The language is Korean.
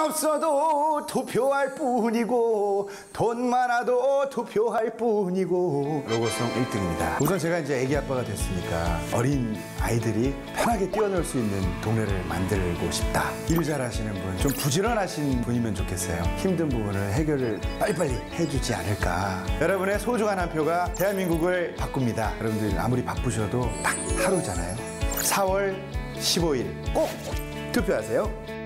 없어도 투표할 뿐이고 돈 많아도 투표할 뿐이고. 로고송 1등입니다. 우선 제가 이제 애기 아빠가 됐으니까 어린 아이들이 편하게 뛰어놀 수 있는 동네를 만들고 싶다. 일 잘하시는 분, 좀 부지런하신 분이면 좋겠어요. 힘든 부분을 해결을 빨리빨리 해주지 않을까. 여러분의 소중한 한 표가 대한민국을 바꿉니다. 여러분들 아무리 바쁘셔도 딱 하루잖아요. 4월 15일 꼭 투표하세요.